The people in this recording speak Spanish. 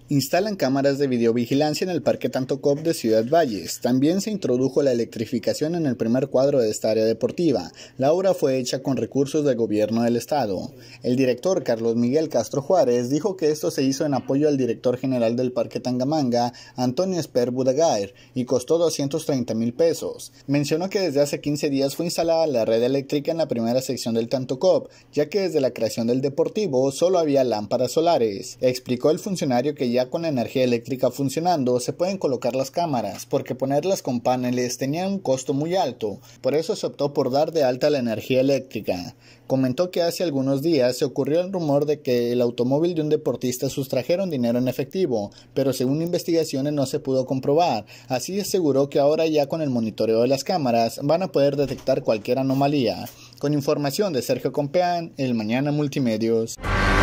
Instalan cámaras de videovigilancia en el Parque Tantocop de Ciudad Valles. También se introdujo la electrificación en el primer cuadro de esta área deportiva. La obra fue hecha con recursos del gobierno del estado. El director Carlos Miguel Castro Juárez dijo que esto se hizo en apoyo al director general del Parque Tangamanga, Antonio Esper Budagair, y costó 230,000 pesos. Mencionó que desde hace 15 días fue instalada la red eléctrica en la primera sección del Tantocop, ya que desde la creación del deportivo solo había lámparas solares. Explicó el funcionario que ya con la energía eléctrica funcionando se pueden colocar las cámaras, porque ponerlas con paneles tenía un costo muy alto, por eso se optó por dar de alta la energía eléctrica. Comentó que hace algunos días se ocurrió el rumor de que el automóvil de un deportista sustrajeron dinero en efectivo, pero según investigaciones no se pudo comprobar. Así aseguró que ahora ya con el monitoreo de las cámaras van a poder detectar cualquier anomalía. Con información de Sergio Compeán, El Mañana Multimedios.